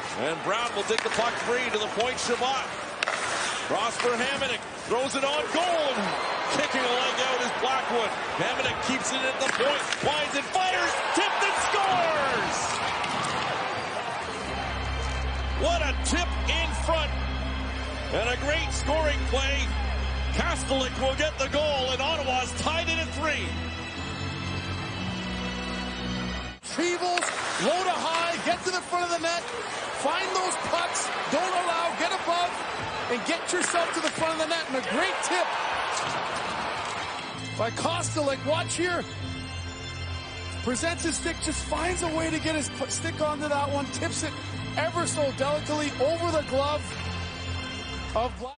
And Brown will take the puck free to the point. Shabbat. Cross for Hamonic. Throws it on goal. Kicking a leg out is Blackwood. Hamonic keeps it at the point. Winds and fires. Tipped and scores! What a tip in front. And a great scoring play. Kastelic will get the goal, and Ottawa's tied it at 3. Retrievals, low to high, get to the front of the net, find those pucks, don't allow, get above, and get yourself to the front of the net. And a great tip by Kastelic. Watch here. Presents his stick, just finds a way to get his stick onto that one, tips it ever so delicately over the glove of Black.